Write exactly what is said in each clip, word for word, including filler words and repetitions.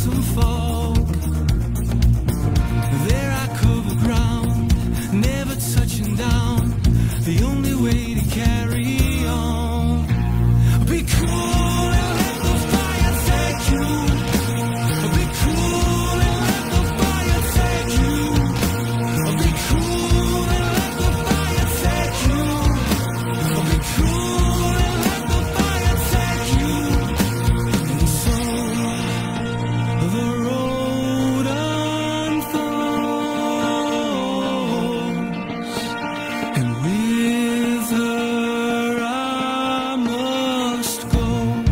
some fog. There I cover ground, never touching down. The only way to carry on. Be cool and let the fire take you. Be cool and let the fire take you. Be cool and let the fire take you. Be cool and let the fire take you. And so the road unfolds, and with her I must go.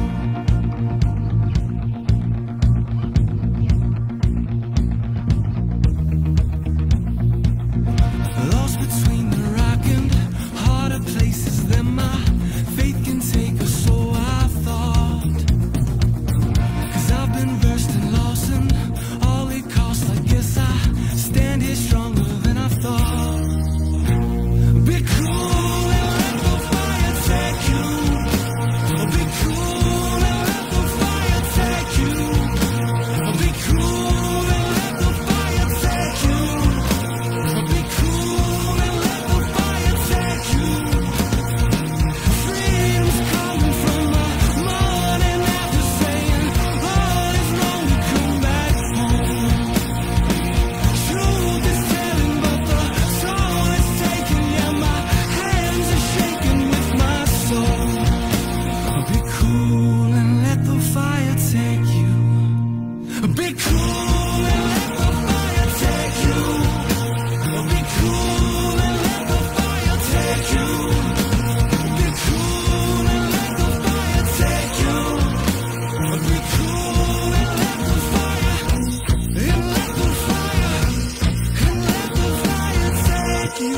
Lost between the rock and harder places than my faith can take us, so I thought. Cause I've been versed and lost and all it costs. I guess I stand here stronger than I thought. Be cool and let the fire take you. Be cool and let the fire take you. Be cool and let the fire take you. Be cool and let the fire take you. Freedom's coming from my morning after saying all is wrong to come back home. Truth is telling but the soul is taken. Yeah, my hands are shaking with my soul. Be cool and let the fire take you. Be cool and let the fire take you. Be cool and let the fire take you. Be cool and let the fire take you. Be cool and let the fire, and let the fire, and let the fire take you.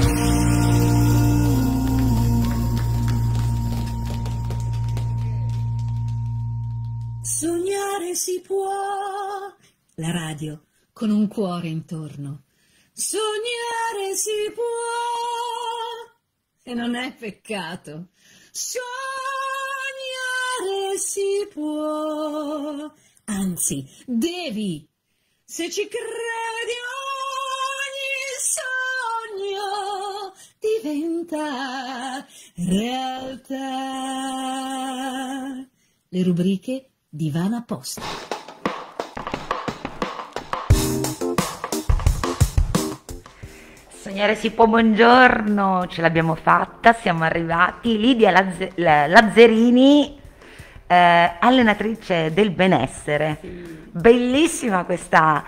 Sognare si può, la radio con un cuore intorno. Sognare si può e non è peccato. Sognare si può, anzi, devi. Se ci credi ogni sogno diventa realtà. Le rubriche di Ivana Post. Sognare si può, buongiorno, ce l'abbiamo fatta, siamo arrivati. Lidia Lazze- La- Lazzerini, eh, allenatrice del benessere. Sì. Bellissima questa,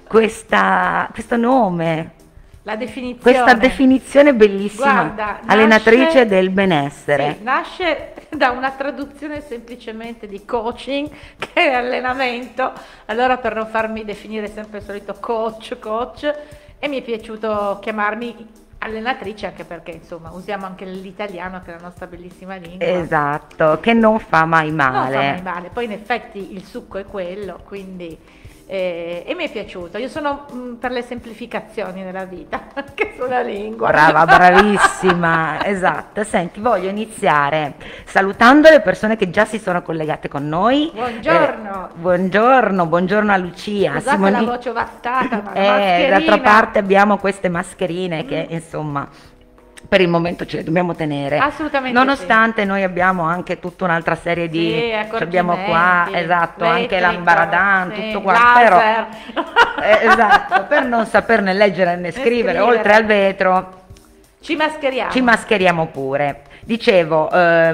questa, questo nome, La definizione. questa definizione bellissima. Guarda, allenatrice nasce- del benessere. Sì, nasce da una traduzione semplicemente di coaching, che è allenamento. Allora, per non farmi definire sempre il solito coach, coach, e mi è piaciuto chiamarmi allenatrice, anche perché insomma usiamo anche l'italiano, che è la nostra bellissima lingua. Esatto, che non fa mai Non male. fa mai male, poi in effetti il succo è quello, quindi eh, e mi è piaciuto. Io sono mh, per le semplificazioni nella vita, anche sulla lingua. Brava, bravissima, esatto. Senti, voglio iniziare salutando le persone che già si sono collegate con noi. Buongiorno. Eh, buongiorno, buongiorno a Lucia. Scusate Simoni- la voce ovattata, ma la Eh, mascherina. d'altra parte abbiamo queste mascherine che insomma per il momento ce le dobbiamo tenere. Assolutamente Nonostante noi abbiamo anche tutta un'altra serie di Sì, ci abbiamo qua, accorgimenti, esatto, anche elettrico, l'ambaradan, sì, tutto qua, però laser. eh, esatto, per non saperne leggere né scrivere, scrivere. oltre al vetro Ci mascheriamo. ci mascheriamo pure. Dicevo,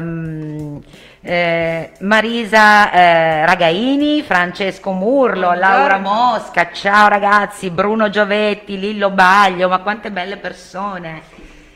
ehm, eh, Marisa eh, Ragaini, Francesco Murlo, Buongiorno. Laura Mosca, ciao ragazzi, Bruno Giovetti, Lillo Baglio, ma quante belle persone.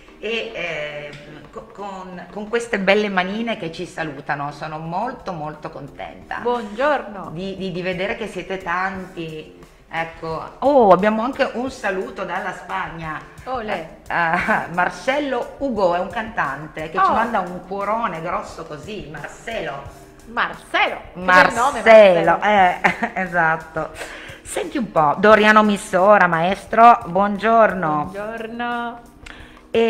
E eh, co- con, con queste belle manine che ci salutano, sono molto molto contenta Buongiorno. di, di- di vedere che siete tanti. Ecco, oh, abbiamo anche un saluto dalla Spagna. Olè. Eh, Marcello Ugo è un cantante che ci Oh. manda un cuorone grosso così, Marcelo. Marcelo. Che bel nome, Marcello, eh, esatto. Senti un po', Doriano Missora, maestro, buongiorno. Buongiorno.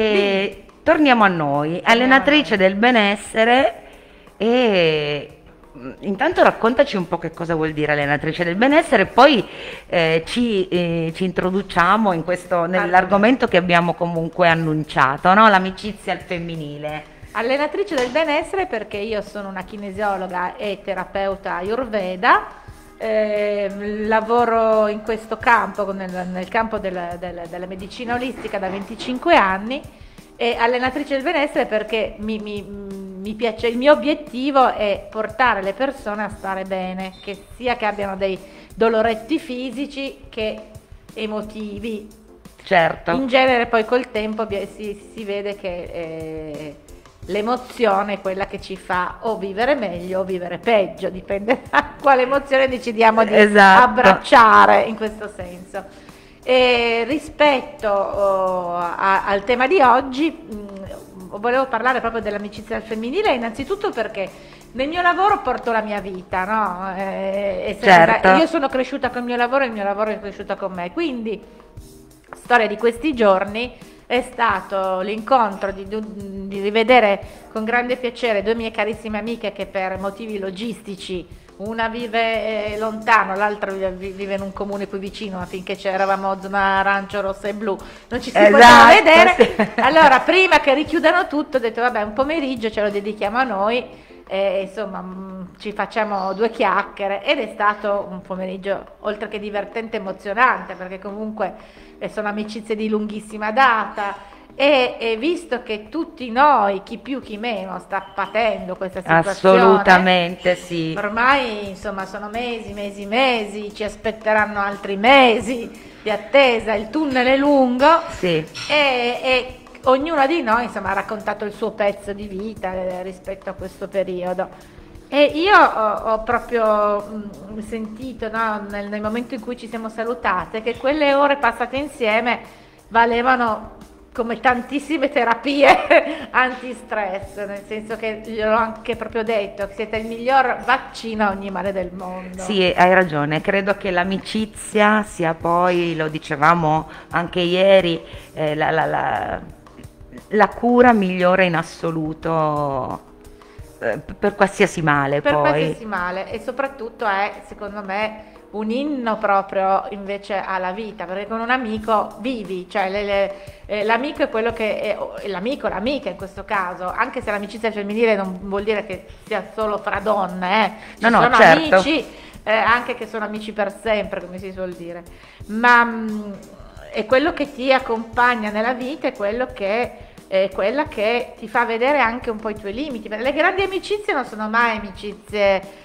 E torniamo a noi, allenatrice del benessere e intanto raccontaci un po' che cosa vuol dire allenatrice del benessere, poi eh, ci, eh, ci introduciamo in questo, nell'argomento che abbiamo comunque annunciato, no? L'amicizia al femminile. Allenatrice del benessere perché io sono una kinesiologa e terapeuta Ayurveda, eh, lavoro in questo campo, nel, nel campo del, del, della medicina olistica da venticinque anni, e allenatrice del benessere perché mi, mi, mi piace, il mio obiettivo è portare le persone a stare bene, che sia che abbiano dei doloretti fisici che emotivi. Certo. In genere poi col tempo si, si vede che eh, l'emozione è quella che ci fa o vivere meglio o vivere peggio, dipende da quale emozione decidiamo di esatto. abbracciare in questo senso. E rispetto oh, a, al tema di oggi, mh, volevo parlare proprio dell'amicizia al femminile, innanzitutto perché nel mio lavoro porto la mia vita, no? Eh, certo. Io sono cresciuta con il mio lavoro e il mio lavoro è cresciuto con me, quindi storia di questi giorni è stato l'incontro di, di rivedere con grande piacere due mie carissime amiche che per motivi logistici, una vive eh, lontano, l'altra vive, vive in un comune qui vicino, ma finché c'eravamo zona arancio, rossa e blu non ci si esatto, poteva vedere, sì. Allora prima che richiudano tutto ho detto vabbè, un pomeriggio ce lo dedichiamo a noi e insomma mh, ci facciamo due chiacchiere, ed è stato un pomeriggio oltre che divertente, emozionante, perché comunque eh, sono amicizie di lunghissima data. E, e visto che tutti noi, chi più chi meno, sta patendo questa situazione, assolutamente sì, ormai insomma sono mesi, mesi, mesi, ci aspetteranno altri mesi di attesa, il tunnel è lungo, sì. e, e ognuno di noi insomma ha raccontato il suo pezzo di vita eh, rispetto a questo periodo. E io ho, ho proprio mh, sentito, no, nel, nel momento in cui ci siamo salutate, che quelle ore passate insieme valevano come tantissime terapie antistress, nel senso che gliel'ho anche proprio detto, che siete il miglior vaccino a ogni male del mondo. Sì, hai ragione, credo che l'amicizia sia poi, lo dicevamo anche ieri, eh, la, la, la, la cura migliore in assoluto eh, per qualsiasi male. Per poi. qualsiasi male, e soprattutto è, secondo me, un inno proprio invece alla vita, perché con un amico vivi, cioè le, le, eh, l'amico è quello che è, l'amico, l'amica in questo caso, anche se l'amicizia femminile non vuol dire che sia solo fra donne, eh. Ci no, no, sono certo. amici eh, anche che sono amici per sempre, come si suol dire, ma mh, è quello che ti accompagna nella vita, è quello che è quella che ti fa vedere anche un po' i tuoi limiti. Le grandi amicizie non sono mai amicizie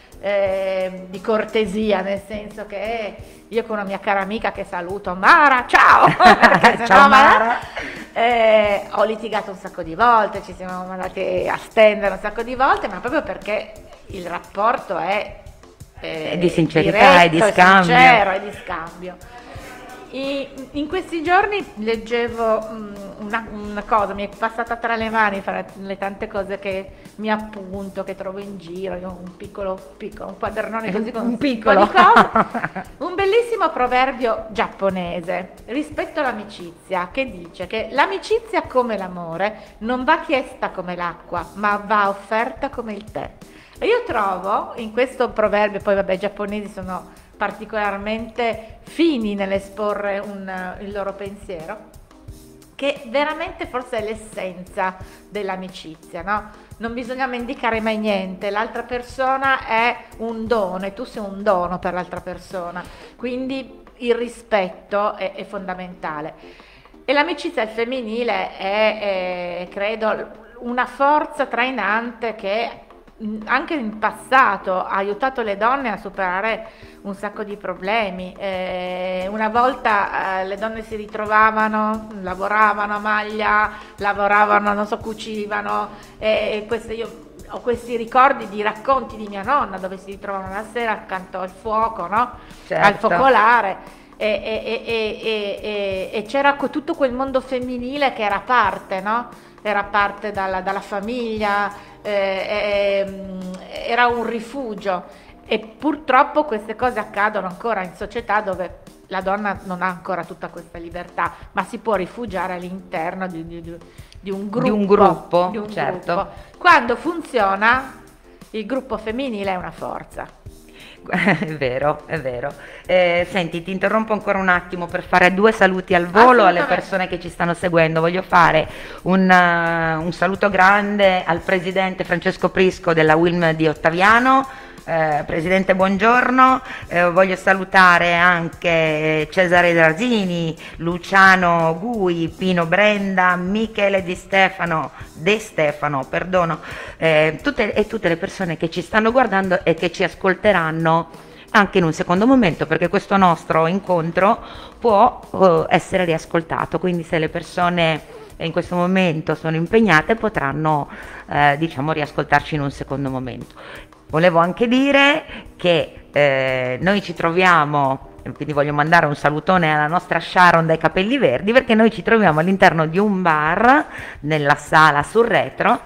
Eh, di cortesia, nel senso che io con una mia cara amica che saluto, Mara, ciao, ciao Mara, eh, ho litigato un sacco di volte, ci siamo mandati a stendere un sacco di volte, ma proprio perché il rapporto è eh, di sincerità e di scambio, sincero e di scambio. In questi giorni leggevo una, una cosa, mi è passata tra le mani fra le tante cose che mi appunto, che trovo in giro, io ho un piccolo, piccolo un quadernone così con un, un piccolo di cose, un bellissimo proverbio giapponese rispetto all'amicizia, che dice che l'amicizia, come l'amore, non va chiesta come l'acqua, ma va offerta come il tè. E io trovo in questo proverbio, poi vabbè, i giapponesi sono particolarmente fini nell'esporre un, il loro pensiero, che veramente forse è l'essenza dell'amicizia, no? Non bisogna mendicare mai niente, l'altra persona è un dono e tu sei un dono per l'altra persona, quindi il rispetto è, è fondamentale. E l'amicizia al femminile è, è, credo, una forza trainante che anche in passato ha aiutato le donne a superare un sacco di problemi. Eh, una volta eh, le donne si ritrovavano, lavoravano a maglia, lavoravano, non so, cucivano, e, e queste, io ho questi ricordi di racconti di mia nonna dove si ritrovavano la sera accanto al fuoco, no? Certo. Al focolare, e, e, e, e, e, e c'era tutto quel mondo femminile che era parte, no? Era parte dalla, dalla famiglia, eh, eh, era un rifugio, e purtroppo queste cose accadono ancora in società dove la donna non ha ancora tutta questa libertà, ma si può rifugiare all'interno di, di, di un gruppo. Di un gruppo, di un certo. gruppo. Quando funziona il gruppo femminile è una forza. È vero, è vero. Eh, senti, ti interrompo ancora un attimo per fare due saluti al volo alle persone che ci stanno seguendo. Voglio fare un, uh, un saluto grande al presidente Francesco Prisco della U I L M di Ottaviano. Eh, Presidente, buongiorno. Eh, voglio salutare anche Cesare Drazini, Luciano Gui, Pino Brenda, Michele Di Stefano, De Stefano, perdono, eh, tutte, e tutte le persone che ci stanno guardando e che ci ascolteranno anche in un secondo momento, perché questo nostro incontro può uh, essere riascoltato, quindi se le persone in questo momento sono impegnate potranno eh, diciamo riascoltarci in un secondo momento. Volevo anche dire che eh, noi ci troviamo, quindi voglio mandare un salutone alla nostra Sharon dai capelli verdi, perché noi ci troviamo all'interno di un bar nella sala sul retro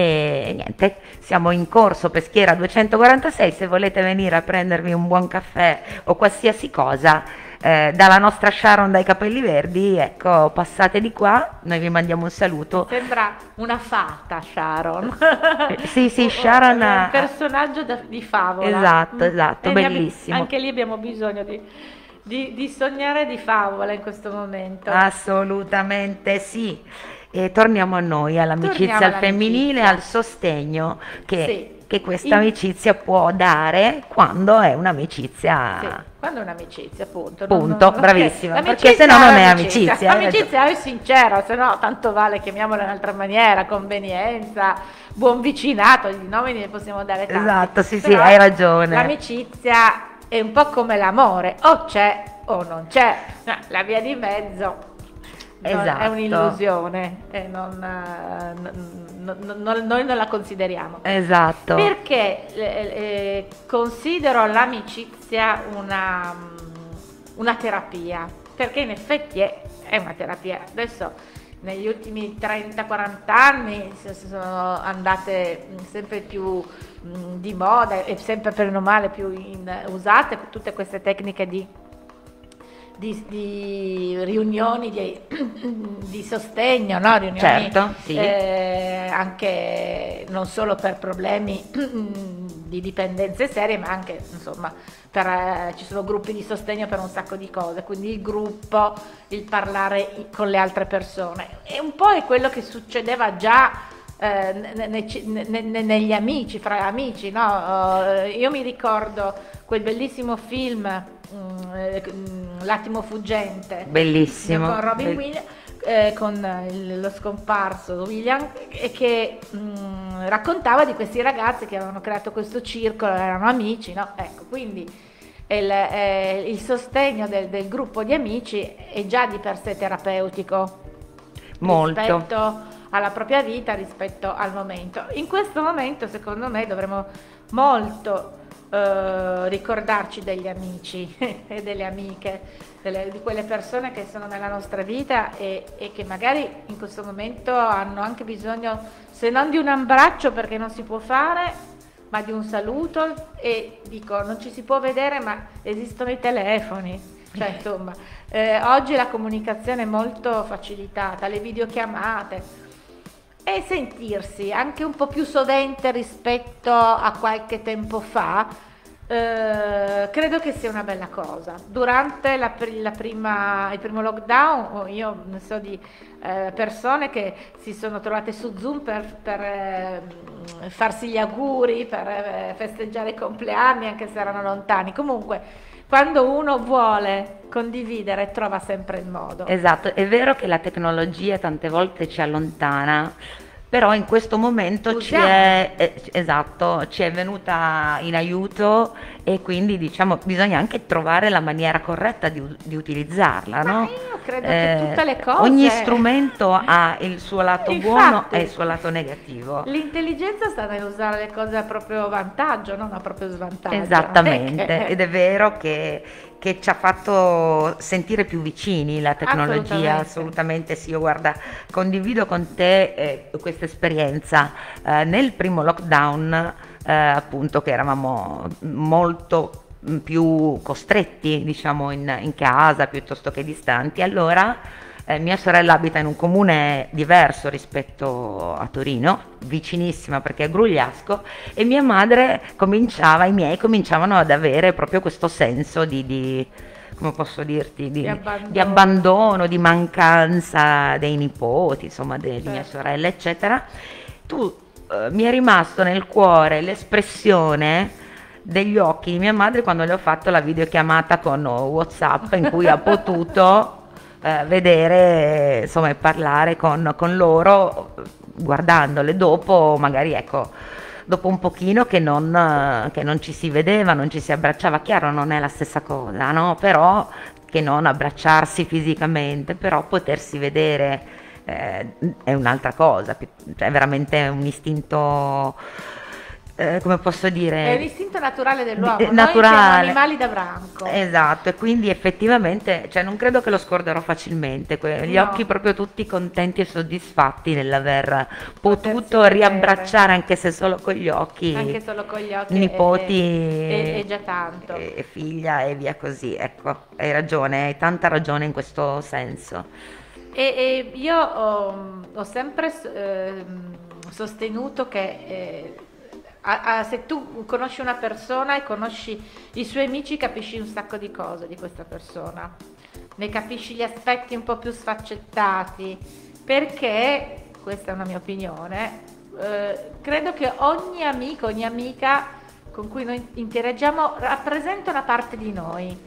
e niente, siamo in corso Peschiera duecentoquarantasei. Se volete venire a prendervi un buon caffè o qualsiasi cosa eh, dalla nostra Sharon dai capelli verdi, ecco, passate di qua, noi vi mandiamo un saluto. Sembra una fata Sharon. Sì, sì, Sharon è ha- un personaggio da- di favola. Esatto, esatto, E ne abbi- bellissimo. Anche lì abbiamo bisogno di, di- di sognare di favola in questo momento. Assolutamente sì. E torniamo a noi, all'amicizia Torniamo al femminile, all'amicizia. al sostegno che, Sì. che questa In- amicizia può dare quando è un'amicizia. Sì, quando è un'amicizia, appunto. Non- Punto, non- bravissima, ok. perché se no non è amicizia, hai L'amicizia è sincera, se no tanto vale chiamiamola in un'altra maniera, convenienza, buon vicinato, i nomi ne possiamo dare tanti. Esatto, sì, sì, Però hai ragione. L'amicizia è un po' come l'amore, o c'è o non c'è. No, la via di mezzo non- è Esatto. un'illusione e non, eh, n- n- n- noi non la consideriamo. Esatto. Perché eh, eh, considero l'amicizia una, mm, una terapia, perché in effetti è, è una terapia. Adesso negli ultimi trenta quaranta anni si si sono andate mm, sempre più mm, di moda e sempre per meno male più in- usate tutte queste tecniche di di, di riunioni di, di sostegno, no? Riunioni, Certo, sì. eh, anche non solo per problemi di dipendenze serie, ma anche insomma per, eh, ci sono gruppi di sostegno per un sacco di cose, quindi il gruppo, il parlare con le altre persone, e un po' è quello che succedeva già eh, ne- ne- ne- ne- negli amici, fra amici, no? Eh, io mi ricordo quel bellissimo film mm, eh, mm, L'attimo fuggente, Bellissimo. con Robin Be- Williams, eh, con eh, il- lo scomparso William, e che mm, raccontava di questi ragazzi che avevano creato questo circolo, erano amici, no? Ecco, quindi il, eh, il sostegno del, del gruppo di amici è già di per sé terapeutico Molto. rispetto alla propria vita, rispetto al momento. In questo momento, secondo me, dovremmo molto eh, ricordarci degli amici e delle amiche, delle- di quelle persone che sono nella nostra vita e, e che magari in questo momento hanno anche bisogno, se non di un abbraccio perché non si può fare, ma di un saluto. E dico, non ci si può vedere, ma esistono i telefoni. Cioè, insomma, eh, oggi la comunicazione è molto facilitata, le videochiamate, e sentirsi anche un po' più sovente rispetto a qualche tempo fa, eh, credo che sia una bella cosa. Durante la, pri- la prima, il primo lockdown, io ne so di eh, persone che si sono trovate su Zoom per, per eh, farsi gli auguri, per eh, festeggiare i compleanni, anche se erano lontani. Comunque, quando uno vuole condividere, trova sempre il modo. Esatto, è vero che la tecnologia tante volte ci allontana, però in questo momento ci Usiamo. è, eh, esatto, ci è venuta in aiuto, e quindi diciamo bisogna anche trovare la maniera corretta di, u- di utilizzarla, Ma no? io credo che tutte le cose- Ogni strumento ha il suo lato Infatti. buono e il suo lato negativo. L'intelligenza sta nell'usare le cose a proprio vantaggio, non a proprio svantaggio. Esattamente, Eh, ed è vero che, che ci ha fatto sentire più vicini la tecnologia, Assolutamente. assolutamente sì. Io guarda, condivido con te eh, questa esperienza. Eh, nel primo lockdown, eh, appunto, che eravamo molto mm, più costretti, diciamo, in, in casa piuttosto che distanti, allora Eh, mia sorella abita in un comune diverso rispetto a Torino, vicinissima perché è Grugliasco, e mia madre cominciava, i miei cominciavano ad avere proprio questo senso di, di come posso dirti, di, Di abbandono. di abbandono, di mancanza dei nipoti, insomma, de- di mia Certo. sorella, eccetera. Tu, eh, mi è rimasto nel cuore l'espressione degli occhi di mia madre quando le ho fatto la videochiamata con WhatsApp in cui ha potuto eh, vedere, insomma, e parlare con, con loro guardandole. Dopo, magari, ecco, dopo un pochino che non, eh, che non ci si vedeva, non ci si abbracciava, chiaro non è la stessa cosa, no? Però che non abbracciarsi fisicamente, però potersi vedere eh, è un'altra cosa, pi- cioè è veramente un istinto, eh, come posso dire? È l'istinto naturale dell'uomo, Di- noi naturale. siamo animali da branco. Esatto, e quindi effettivamente, cioè, non credo che lo scorderò facilmente, que- gli No. occhi proprio tutti contenti e soddisfatti nell'aver Potersi potuto vedere. riabbracciare, anche se solo con gli occhi, Anche solo con gli occhi nipoti è, è- è già tanto. e, e figlia e via così. Ecco, hai ragione, hai tanta ragione in questo senso. E, e io ho, ho sempre ehm, sostenuto che eh, a- a- se tu conosci una persona e conosci i suoi amici, capisci un sacco di cose di questa persona, ne capisci gli aspetti un po' più sfaccettati, perché, questa è una mia opinione, eh, credo che ogni amico, ogni amica con cui noi interagiamo rappresenta una parte di noi.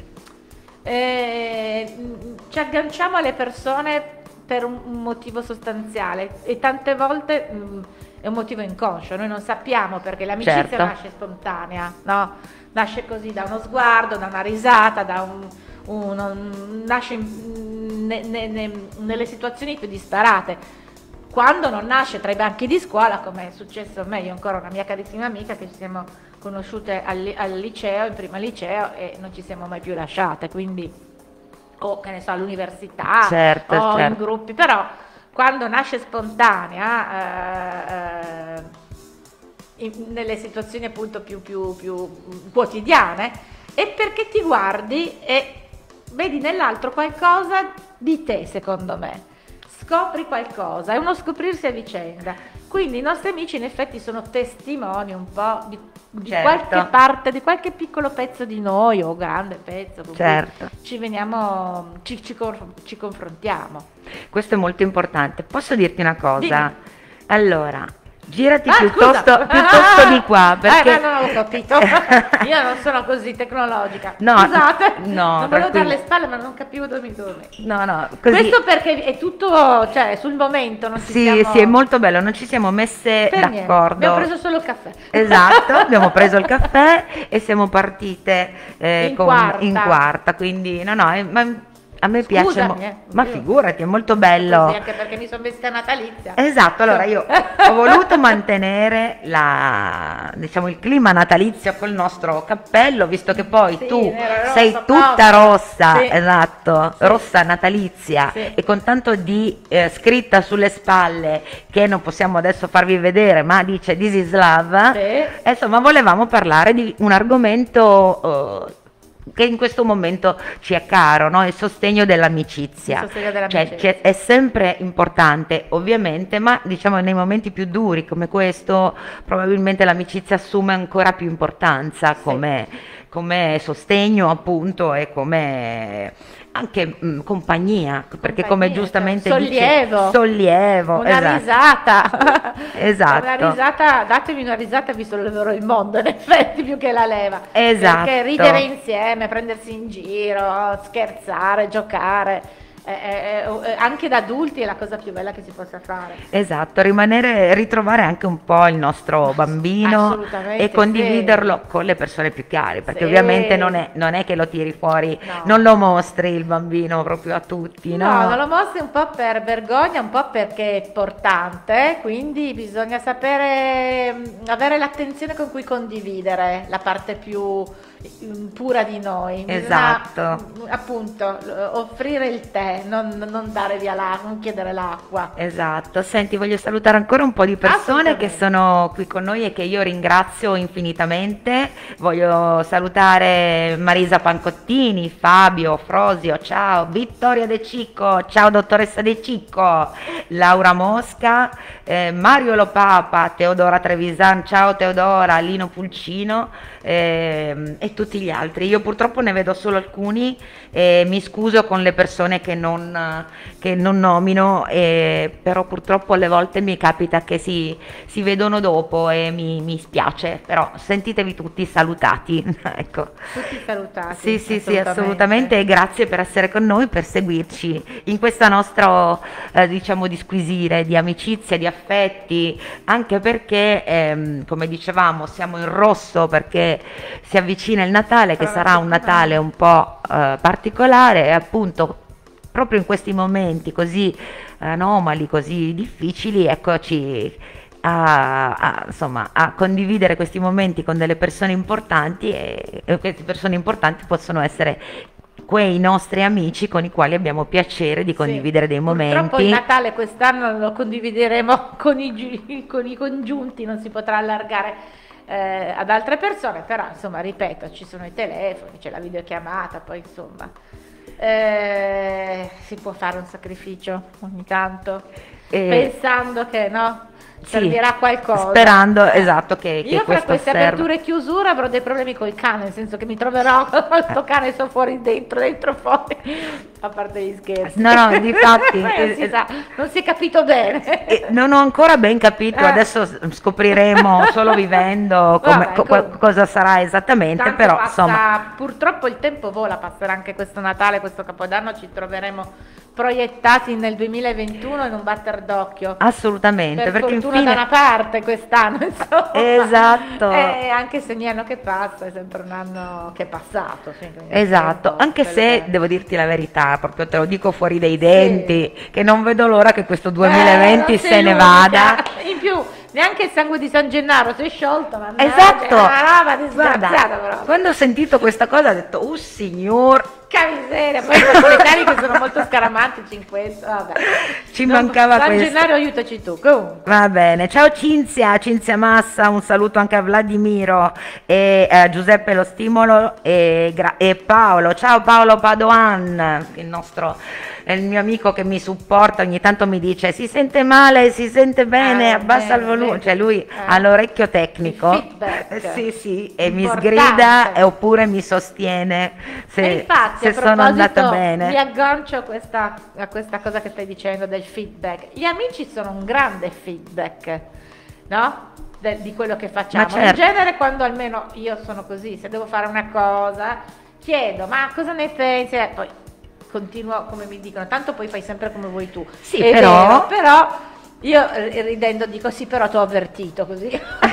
Eh, ci agganciamo alle persone per un, un motivo sostanziale e tante volte mh, è un motivo inconscio, noi non sappiamo perché l'amicizia Certo. nasce spontanea, no? Nasce così da uno sguardo, da una risata, da un, un- un- nasce in- ne- ne- ne- nelle situazioni più disparate. Quando non nasce tra i banchi di scuola, come è successo a me, io ho ancora una mia carissima amica che ci siamo conosciute al, al liceo, in prima liceo, e non ci siamo mai più lasciate, quindi o che ne so, all'università Certo, o in certo. gruppi, però quando nasce spontanea, eh, eh, in- nelle situazioni appunto più, più, più quotidiane, è perché ti guardi e vedi nell'altro qualcosa di te, secondo me. Scopri qualcosa, è uno scoprirsi a vicenda. Quindi i nostri amici in effetti sono testimoni un po' di, di Certo. qualche parte, di qualche piccolo pezzo di noi o grande pezzo con cui Certo. ci veniamo, ci, ci conf- ci confrontiamo. Questo è molto importante. Posso dirti una cosa? Dimmi. Allora, girati Ah, piuttosto, scusa. piuttosto di qua, perché... Eh, no, non ho capito. Io non sono così tecnologica. No, Scusate, no, non volevo tranquilla. dare le spalle, ma non capivo dove mi dovevo mettere. No, no, così... Questo perché è tutto, cioè, sul momento non ci Sì, siamo... sì, è molto bello, non ci siamo messe Per niente, d'accordo. abbiamo preso solo il caffè. Esatto, abbiamo preso il caffè e siamo partite eh, In con- quarta. in quarta, quindi no, no, eh, ma a me piace, Scusami, mo- eh, ma io- figurati, è molto bello. Così, anche perché mi sono vestita natalizia. Esatto, allora io ho voluto mantenere la, diciamo, il clima natalizio col nostro cappello, visto che poi Sì, tu nero, rosso, sei tutta rosa. rossa, Sì. esatto, Sì. rossa natalizia, Sì. e con tanto di eh, scritta sulle spalle che non possiamo adesso farvi vedere, ma dice This is love. Sì. E insomma, volevamo parlare di un argomento eh, che in questo momento ci è caro, no? Il sostegno dell'amicizia. Il sostegno Cioè, dell'amicizia. c'è- è sempre importante, ovviamente, ma diciamo nei momenti più duri come questo, probabilmente l'amicizia assume ancora più importanza come, come sostegno, appunto, e come anche mh, compagnia, perché come Compagnia, giustamente cioè, dice, sollievo. sollievo, Una esatto. risata. Esatto. Una risata, datemi una risata, vi solleverò il mondo, in effetti, più che la leva. Esatto. Perché ridere insieme, prendersi in giro, scherzare, giocare, eh, eh, eh, anche da adulti è la cosa più bella che si possa fare. Esatto, rimanere, ritrovare anche un po' il nostro bambino Assolutamente, e condividerlo con le persone più care, perché Sì. ovviamente non è, non è che lo tiri fuori, No. non lo mostri il bambino proprio a tutti, no? No, non lo mostri un po' per vergogna, un po' perché è importante, quindi bisogna sapere mh, avere l'attenzione con cui condividere la parte più mm, pura di noi. Esatto. Bisogna, appunto, l- offrire il tè, non, non dare via l'acqua, non chiedere l'acqua. Esatto, senti, voglio salutare ancora un po' di persone che Assolutamente. sono qui con noi e che io ringrazio infinitamente. Voglio salutare Marisa Pancottini, Fabio Frosio, ciao, Vittoria De Cicco, ciao dottoressa De Cicco, Laura Mosca, eh, Mario Lopapa, Teodora Trevisan, ciao Teodora, Lino Pulcino ehm, e tutti gli altri. Io purtroppo ne vedo solo alcuni e mi scuso con le persone che non, che non nomino, eh, però purtroppo alle volte mi capita che si, si vedono dopo e mi, mi spiace, però sentitevi tutti salutati. Ecco. Tutti salutati. Sì, sì, sì, assolutamente, e grazie per essere con noi, per seguirci in questo nostro, eh, diciamo, disquisire di amicizia, di affetti, anche perché, ehm, come dicevamo, siamo in rosso perché si avvicina il Natale, che Tra una sarà un settimana. Natale un po' eh, particolare, e appunto proprio in questi momenti così anomali, così difficili, eccoci a, a, insomma, a condividere questi momenti con delle persone importanti, e, e queste persone importanti possono essere quei nostri amici con i quali abbiamo piacere di Sì. condividere dei Purtroppo il momenti. Natale quest'anno lo condivideremo con i, gi- con i congiunti, non si potrà allargare eh, ad altre persone, però insomma, ripeto, ci sono i telefoni, c'è la videochiamata, poi insomma eh, si può fare un sacrificio ogni tanto, E- pensando che no, Sì, servirà qualcosa. sperando, esatto, che, che Io fra questo queste serva. aperture e chiusure avrò dei problemi col cane, nel senso che mi troverò con il tuo cane sto fuori dentro, dentro fuori, a parte gli scherzi. No, no, difatti, non, si eh, sa, non si è capito bene. Eh, non ho ancora ben capito, Eh. adesso s- scopriremo solo vivendo come- Vabbè, co- comunque. cosa sarà esattamente, Tanto però passa- insomma, purtroppo il tempo vola, passerà anche questo Natale, questo Capodanno, ci troveremo proiettati nel duemilaventuno in un batter d'occhio. assolutamente, Per perché fortuna infine da una parte quest'anno, insomma. Esatto. Eh, anche se ogni anno che passa è sempre un anno che è passato. sì, quindi esatto, tempo, anche quello se che- devo dirti la verità, proprio te lo dico fuori dai denti, che non vedo l'ora che questo duemilaventi Eh, non se sei ne l'unica. vada. In più, neanche il sangue di San Gennaro si è sciolto, ma Esatto. è una roba disgraziata Guarda, però. quando ho sentito questa cosa ho detto, oh signor, Che miseria, poi i napoletani che sono molto scaramantici in questo, vabbè. ci Non- mancava San questo. Gennaro, aiutaci tu, comunque. Va bene, ciao Cinzia, Cinzia Massa, un saluto anche a Vladimiro e a Giuseppe Lo Stimolo e, gra- e Paolo, ciao Paolo Padoan, il nostro, è il mio amico che mi supporta, ogni tanto mi dice si sente male, si sente bene, Ah, abbassa bene, il volume, bene. cioè lui Eh. ha l'orecchio tecnico. Il feedback. Eh, sì sì, e mi Importante. sgrida e oppure mi sostiene se, E infatti, se a sono andata proposito, bene. mi aggancio a questa, a questa cosa che stai dicendo del feedback. Gli amici sono un grande feedback, no? De- di quello che facciamo. Ma certo. In genere, quando almeno io sono così, se devo fare una cosa, chiedo, ma cosa ne pensi? E poi continuo come mi dicono, tanto poi fai sempre come vuoi tu. Sì, È però- vero, però io eh, ridendo dico sì, però ti ho avvertito così.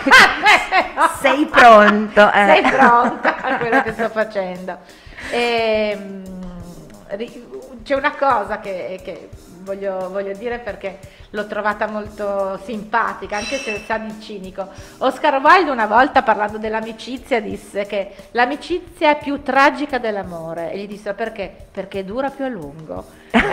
Sei pronto, eh. Sei pronta a quello che sto facendo. Ehm, ri- c'è una cosa che, che voglio, voglio dire perché l'ho trovata molto simpatica, anche se sa di cinico. Oscar Wilde una volta, parlando dell'amicizia, disse che l'amicizia è più tragica dell'amore, e gli disse perché? Perché dura più a lungo.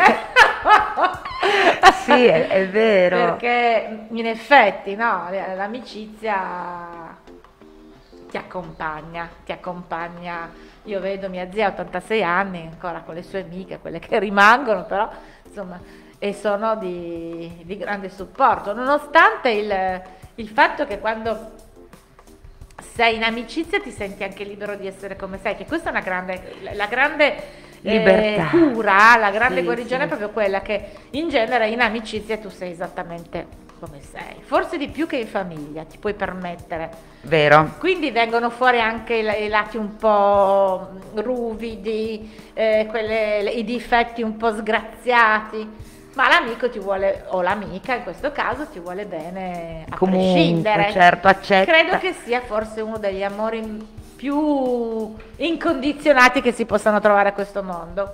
Sì, è, è vero. Perché in effetti no, l'amicizia ti accompagna, ti accompagna. Io vedo mia zia a ottantasei anni, ancora con le sue amiche, quelle che rimangono, però insomma, e sono di, di grande supporto, nonostante il, il fatto che quando sei in amicizia ti senti anche libero di essere come sei, che questa è una grande, la grande eh, Libertà. cura, la grande Sì, guarigione sì. è proprio quella che in genere in amicizia tu sei esattamente come sei, forse di più che in famiglia, ti puoi permettere. Vero. Quindi vengono fuori anche i, i lati un po' ruvidi, eh, quelle- i difetti un po' sgraziati, ma l'amico ti vuole, o l'amica in questo caso, ti vuole bene a Comunque, prescindere. certo, accetta. Credo che sia forse uno degli amori più incondizionati che si possano trovare a questo mondo.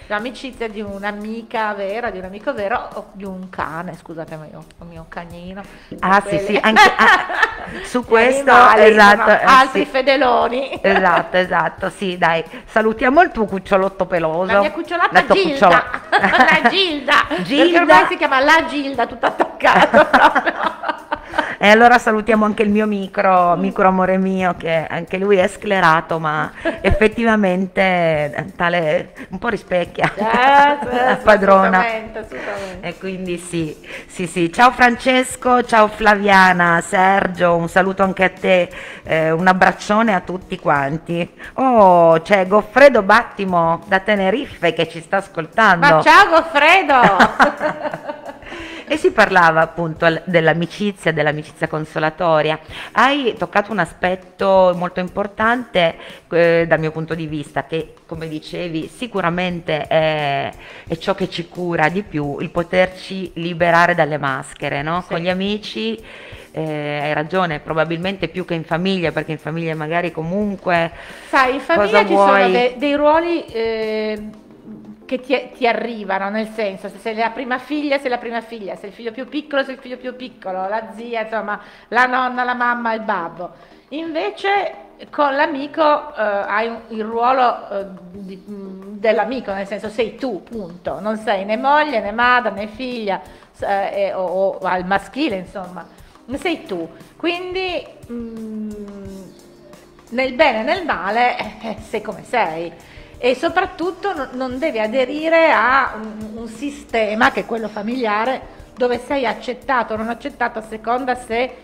l'amicizia di un'amica vera, di un amico vero o di un cane, scusate, ma io ho il mio cagnino. Ah sì, quelli- sì, anche ah, su Gli questo, animali, esatto, insomma, eh, altri sì. fedeloni. Esatto, esatto, sì, dai, salutiamo il tuo cucciolotto peloso. La mia cucciolata La tua Gilda, cucciola- la Gilda, perché Gilda. ormai si chiama la Gilda, tutto attaccato proprio. E allora salutiamo anche il mio micro, micro amore mio, che anche lui è sclerato, ma effettivamente eh, tale un po' rispecchia Eh, sì, la padrona. assolutamente, assolutamente. E quindi sì, sì, sì. Ciao Francesco, ciao Flaviana, Sergio, un saluto anche a te, eh, un abbraccione a tutti quanti. Oh, c'è Goffredo Battimo da Tenerife che ci sta ascoltando. Ma ciao Goffredo! E si parlava appunto al- dell'amicizia, dell'amicizia consolatoria. Hai toccato un aspetto molto importante eh, dal mio punto di vista, che come dicevi sicuramente è, è ciò che ci cura di più, il poterci liberare dalle maschere, no? Sì. Con gli amici. Eh, hai ragione, probabilmente più che in famiglia, perché in famiglia magari comunque Sai, in famiglia cosa ci vuoi? sono de- dei ruoli eh, che ti, ti arrivano, nel senso, se sei la prima figlia, sei la prima figlia, se il figlio più piccolo, sei il figlio più piccolo, la zia, insomma, la nonna, la mamma, il babbo. Invece con l'amico eh, hai un- il ruolo eh, di- mh, dell'amico, nel senso sei tu, punto. Non sei né moglie, né madre, né figlia, s- eh, o, o al maschile, insomma. Sei tu. Quindi mh, nel bene e nel male eh, sei come sei. E soprattutto no- non devi aderire a un, un sistema che è quello familiare dove sei accettato o non accettato a seconda se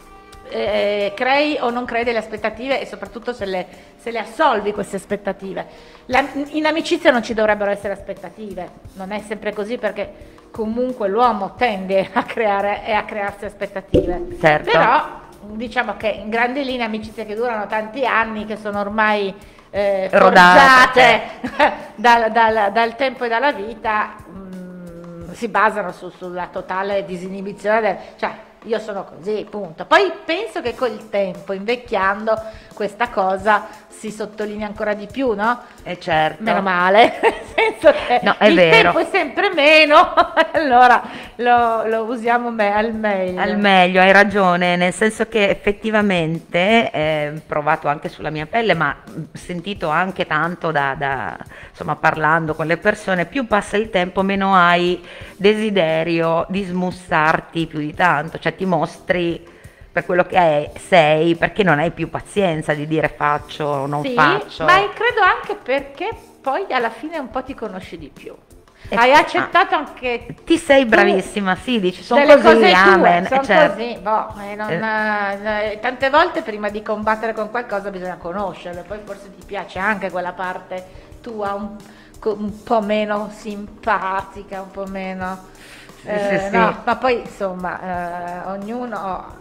eh, crei o non crei delle aspettative e soprattutto se le, se le assolvi queste aspettative. La- in amicizia non ci dovrebbero essere aspettative, non è sempre così perché comunque l'uomo tende a creare e a crearsi aspettative. Certo. Però diciamo che in grandi linee amicizie che durano tanti anni, che sono ormai eh, Rodate. forgiate dal, dal- dal tempo e dalla vita, mm, si basano su- sulla totale disinibizione del, cioè io sono così, punto. Poi penso che col tempo, invecchiando, questa cosa si sottolinea ancora di più, no? Eh certo. Meno male, nel senso che No, è il vero. tempo è sempre meno, allora lo, lo usiamo me- al meglio. Al meglio, hai ragione, nel senso che effettivamente, eh, provato anche sulla mia pelle, ma mh, sentito anche tanto da, da, insomma, parlando con le persone, più passa il tempo, meno hai desiderio di smussarti più di tanto, cioè ti mostri per quello che è- sei, perché non hai più pazienza di dire faccio o non Sì, faccio. ma credo anche perché poi alla fine un po' ti conosci di più. Eh, Hai ah. accettato anche Ti sei tu bravissima, sì, dici, sono delle così, cose amen. tue, eh, sono certo. così, boh, e non, eh, tante volte prima di combattere con qualcosa bisogna conoscerlo, poi forse ti piace anche quella parte tua un, co- un po' meno simpatica, un po' meno... Sì, eh, sì, sì. no, ma poi insomma eh, ognuno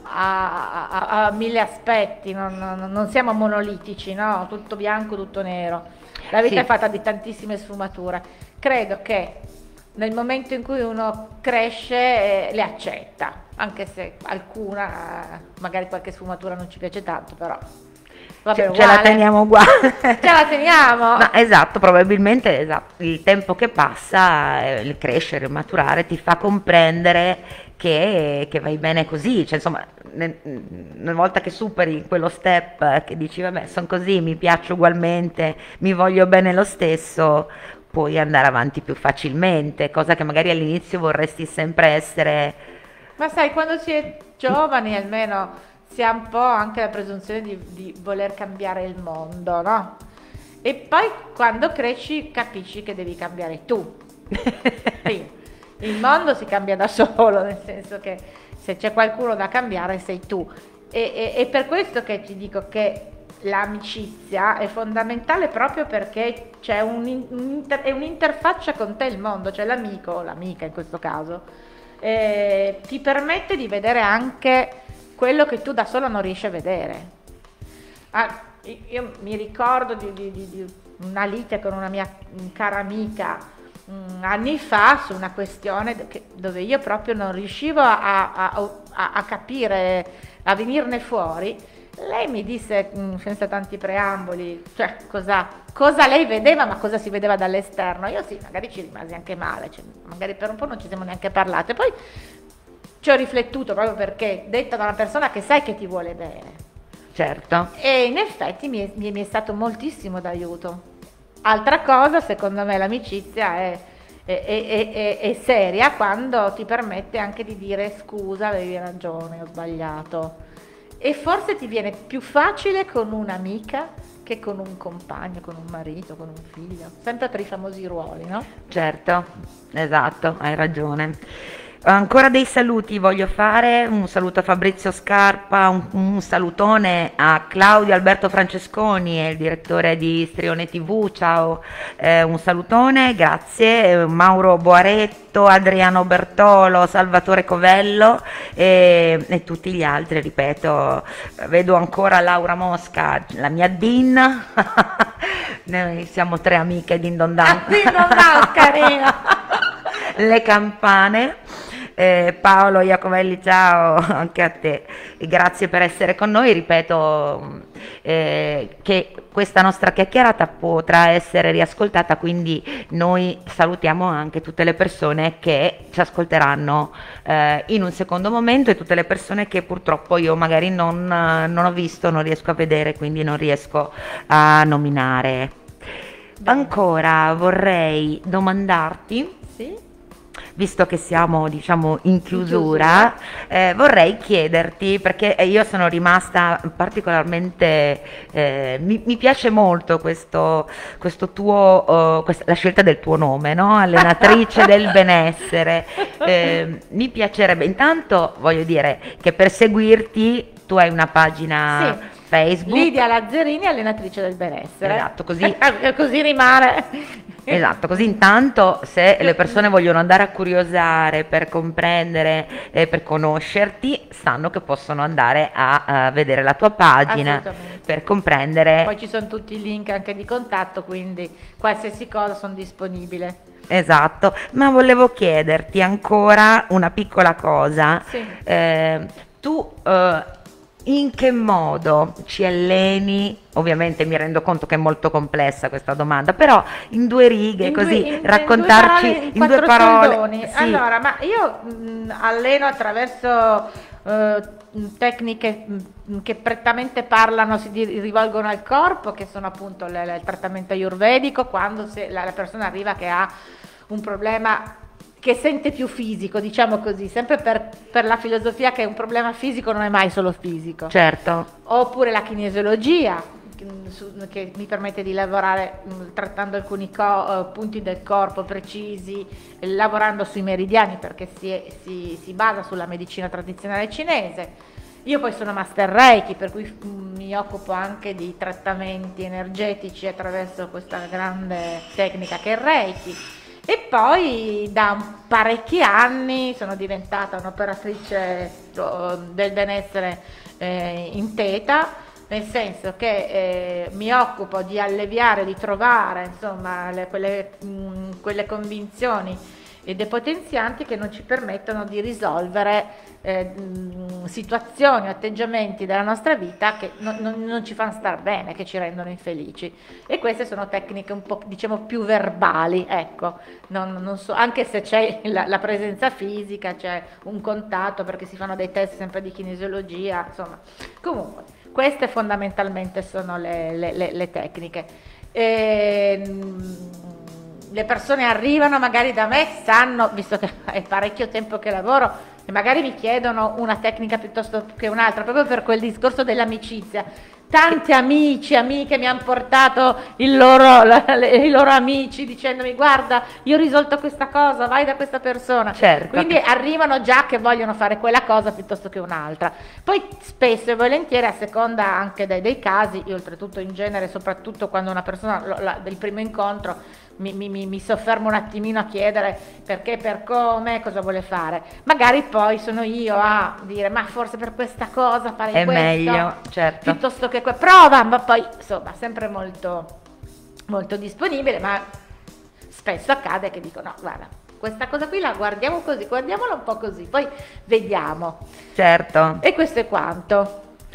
ha, ha- ha mille aspetti, non, non- non siamo monolitici, no? Tutto bianco, tutto nero. La vita Sì. è fatta di tantissime sfumature. Credo che nel momento in cui uno cresce eh, le accetta, anche se alcuna, eh, magari qualche sfumatura non ci piace tanto, però vabbè, Ce, ce la uguale. teniamo uguale. Ce la teniamo. Ma esatto, probabilmente esatto, il tempo che passa, eh, il crescere, il maturare, ti fa comprendere che, che vai bene così, cioè insomma, ne- una volta che superi quello step eh, che dici vabbè, sono così, mi piaccio ugualmente, mi voglio bene lo stesso, puoi andare avanti più facilmente, cosa che magari all'inizio vorresti sempre essere. Ma sai, quando si è giovani almeno si ha un po' anche la presunzione di, di voler cambiare il mondo, no? E poi quando cresci capisci che devi cambiare tu. Sì, il mondo si cambia da solo, nel senso che se c'è qualcuno da cambiare sei tu. E, e- e per questo che ti dico che l'amicizia è fondamentale proprio perché c'è un in- un'inter- è un'interfaccia con te il mondo, cioè l'amico o l'amica in questo caso, eh, ti permette di vedere anche quello che tu da solo non riesci a vedere. Ah, io mi ricordo di, di- di- di una lite con una mia cara amica mm, anni fa su una questione che- dove io proprio non riuscivo a, a- a- a capire, a venirne fuori, Lei mi disse, mh, senza tanti preamboli, cioè cosa, cosa lei vedeva, ma cosa si vedeva dall'esterno. Io sì, magari ci rimasi anche male, cioè, magari per un po' non ci siamo neanche parlate. Poi ci ho riflettuto proprio perché, detta da una persona che sai che ti vuole bene. Certo. E in effetti mi è, mi è stato moltissimo d'aiuto. Altra cosa, secondo me, l'amicizia è, è, è, è, è seria quando ti permette anche di dire scusa, avevi ragione, ho sbagliato. E forse ti viene più facile con un'amica che con un compagno, con un marito, con un figlio, sempre per i famosi ruoli, no? Certo, esatto, hai ragione. Ancora dei saluti voglio fare, un saluto a Fabrizio Scarpa, un, un salutone a Claudio Alberto Francesconi, il direttore di Strione tivù, ciao, eh, un salutone, grazie, Mauro Boaretto, Adriano Bertolo, Salvatore Covello e, e tutti gli altri, ripeto, vedo ancora Laura Mosca, la mia Din, noi siamo tre amiche di Indondan. Din Don Dan, carina. Le campane. Eh, Paolo Iacovelli, ciao anche a te, e grazie per essere con noi. Ripeto eh, che questa nostra chiacchierata potrà essere riascoltata, quindi noi salutiamo anche tutte le persone che ci ascolteranno eh, in un secondo momento e tutte le persone che purtroppo io magari non, non ho visto, non riesco a vedere, quindi non riesco a nominare. Ancora vorrei domandarti, Sì? visto che siamo diciamo in chiusura, eh, vorrei chiederti, perché io sono rimasta particolarmente, eh, mi, mi piace molto questo, questo tuo, uh, questa, la scelta del tuo nome, no? Allenatrice del benessere. Eh, mi piacerebbe, intanto voglio dire che per seguirti tu hai una pagina... Sì. Facebook. Lidia Lazzarini, allenatrice del benessere. Esatto, così, così rimane. esatto, così intanto se le persone vogliono andare a curiosare per comprendere e per conoscerti, sanno che possono andare a, a vedere la tua pagina per comprendere. Poi ci sono tutti i link anche di contatto, quindi qualsiasi cosa sono disponibile. Esatto, ma volevo chiederti ancora una piccola cosa. Sì. Eh, tu... Eh, in che modo ci alleni? Ovviamente mi rendo conto che è molto complessa questa domanda, però in due righe, in così due, in, raccontarci in due parole, in in due parole. parole. Sì. Allora, ma io mh, alleno attraverso eh, tecniche mh, che prettamente parlano, si di, rivolgono al corpo, che sono appunto le, le, il trattamento ayurvedico, quando se, la, la persona arriva che ha un problema che sente più fisico, diciamo così, sempre per, per la filosofia che un problema fisico non è mai solo fisico. Certo. Oppure la kinesiologia, che mi permette di lavorare trattando alcuni co- punti del corpo precisi, lavorando sui meridiani, perché si, è, si, si basa sulla medicina tradizionale cinese. Io poi sono Master Reiki, per cui mi occupo anche di trattamenti energetici attraverso questa grande tecnica che è il Reiki. E poi da parecchi anni sono diventata un'operatrice del benessere eh, in teta, nel senso che eh, mi occupo di alleviare, di trovare insomma le, quelle, mh, quelle convinzioni e depotenzianti che non ci permettono di risolvere eh, mh, situazioni, atteggiamenti della nostra vita che non, non, non ci fanno star bene, che ci rendono infelici. E queste sono tecniche un po' diciamo più verbali, ecco, non, non so, anche se c'è la, la presenza fisica, c'è un contatto, perché si fanno dei test sempre di kinesiologia, insomma. Comunque, queste fondamentalmente sono le, le, le, le tecniche. E, le persone arrivano magari da me, sanno, visto che è parecchio tempo che lavoro, e magari mi chiedono una tecnica piuttosto che un'altra, proprio per quel discorso dell'amicizia. Tanti amici, amiche mi hanno portato il loro, la, le, i loro amici dicendomi guarda, io ho risolto questa cosa, vai da questa persona. Certo. Quindi arrivano già che vogliono fare quella cosa piuttosto che un'altra. Poi spesso e volentieri, a seconda anche dei, dei casi, io oltretutto in genere, soprattutto quando una persona, lo, la, del primo incontro, Mi, mi, mi soffermo un attimino a chiedere perché, per come, cosa vuole fare. Magari poi sono io a dire ma forse per questa cosa fare è questo, meglio, certo, piuttosto che que- prova, ma poi insomma sempre molto, molto disponibile, ma spesso accade che dico no, guarda, questa cosa qui la guardiamo così, guardiamola un po' così, poi vediamo. certo. E questo è quanto.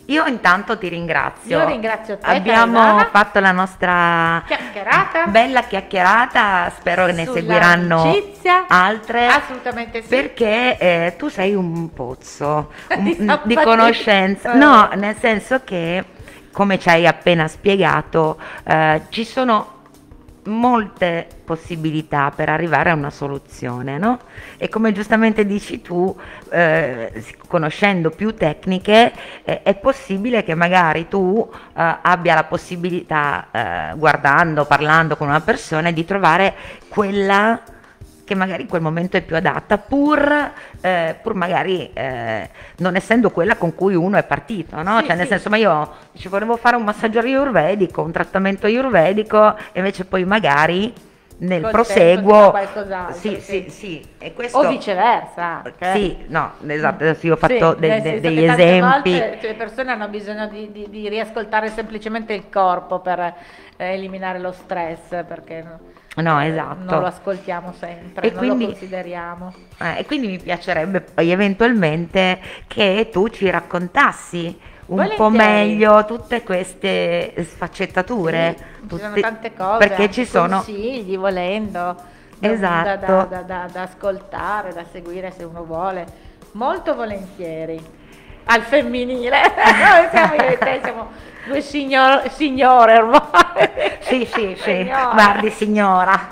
Io intanto ti ringrazio. Io ringrazio te, Abbiamo Ivana. fatto la nostra Chiacchierata. bella chiacchierata, spero che ne Sulla seguiranno amicizia. altre. Assolutamente sì. Perché eh, tu sei un pozzo un- Di di simpatia. conoscenza. Eh. No, nel senso che, come ci hai appena spiegato, eh, ci sono molte possibilità per arrivare a una soluzione, no? E come giustamente dici tu, eh, s- conoscendo più tecniche, eh, è possibile che magari tu eh, abbia la possibilità, eh, guardando, parlando con una persona, di trovare quella che magari in quel momento è più adatta, pur, eh, pur magari eh, non essendo quella con cui uno è partito, no? Sì, Cioè nel sì. senso, ma io ci volevo fare un massaggio ayurvedico, un trattamento ayurvedico, e invece poi magari nel Col proseguo, tempo si fa qualcos'altro, sì, sì. sì, sì, e questo, O viceversa anche. sì, no, esatto, adesso io ho fatto Sì, de- nel de- senso degli che tante esempi. volte, cioè, le persone hanno bisogno di, di- di riascoltare semplicemente il corpo per eh, eliminare lo stress, perché no- No, eh, esatto. non lo ascoltiamo sempre, E non quindi- lo consideriamo. Eh, e quindi mi piacerebbe poi eventualmente che tu ci raccontassi un po' Volentieri. meglio tutte queste sfaccettature, Sì, ci tutte- sono tante cose, perché anche ci sono, consigli volendo, da- Esatto. da, da- da- da ascoltare, da seguire se uno vuole, molto volentieri. Al femminile, noi siamo io e te, siamo due signor- signore ormai. sì, sì, sì, Signora. guardi signora.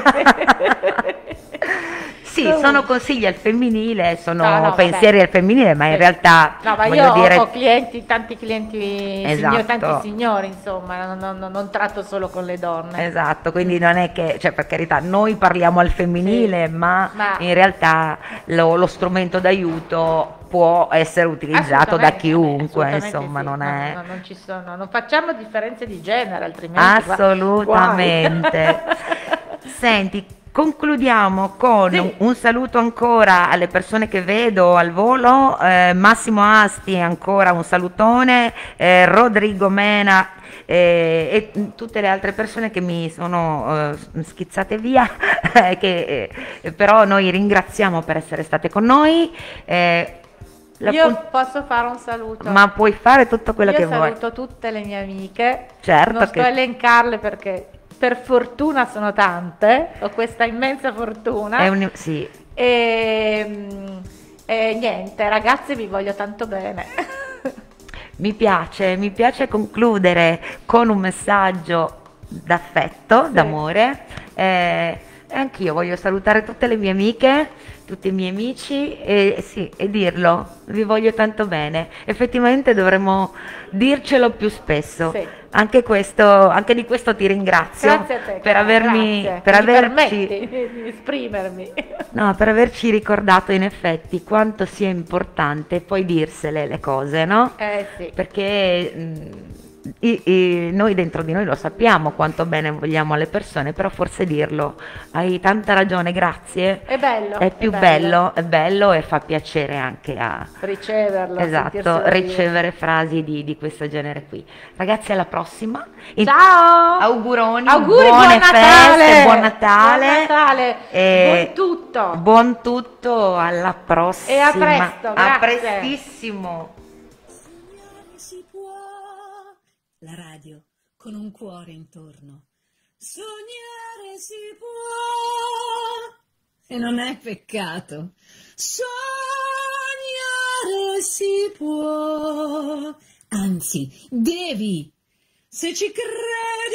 Sì, Comunque. sono consigli al femminile, sono No, no, pensieri vabbè. al femminile, ma in Sì. realtà No, ma voglio io ho- dire, ho clienti, tanti clienti, Esatto. signor- tanti signori, insomma, non, non- non tratto solo con le donne. esatto, quindi non è che, cioè per carità, noi parliamo al femminile, Sì, ma, ma- in realtà lo, lo strumento d'aiuto può essere utilizzato da Assolutamente, chiunque, assolutamente insomma, sì. non No, è... no, non ci sono, non facciamo differenze di genere, altrimenti gua- Assolutamente. guai. Senti, concludiamo con Sì. un saluto ancora alle persone che vedo al volo, eh, Massimo Asti ancora un salutone, eh, Rodrigo Mena eh, e tutte le altre persone che mi sono eh, schizzate via, eh, che eh, però noi ringraziamo per essere state con noi. eh, la Io punt- posso fare un saluto. ma puoi fare tutto quello Io che vuoi. saluto tutte le mie amiche, Certo non sto che- a elencarle perché per fortuna sono tante, ho questa immensa fortuna. È un- sì. E, mm, e niente, ragazzi, vi voglio tanto bene. Mi piace, mi piace concludere con un messaggio d'affetto, Sì. d'amore. Eh, e anch'io voglio salutare tutte le mie amiche, tutti i miei amici e, sì, e dirlo, vi voglio tanto bene. Effettivamente dovremmo dircelo più spesso. Sì. Anche questo, anche di questo ti ringrazio Grazie a te. per avermi, grazie. per Mi averci, permetti di esprimermi. no, per averci ricordato in effetti quanto sia importante poi dirsele le cose, no? Eh sì. Perché mh, i- i- noi dentro di noi lo sappiamo quanto bene vogliamo alle persone, però forse dirlo, hai tanta ragione, grazie, È bello. è più bello, è bello e fa piacere anche a riceverlo. esatto, sentirselo dire. ricevere frasi di, di questo genere qui. Ragazzi, alla prossima. In- Ciao! Auguroni, Auguri, buone buon Natale! feste, buon Natale. Buon Natale, e buon tutto. buon tutto, alla prossima. E a presto, A grazie. prestissimo. Sognare si può. La radio con un cuore intorno. Sognare si può. E non è peccato. Sognare si può. Anzi, devi. Se ci credi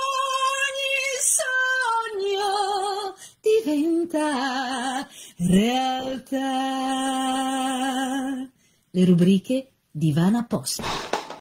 ogni sogno diventa realtà. Le rubriche di Ivana Post.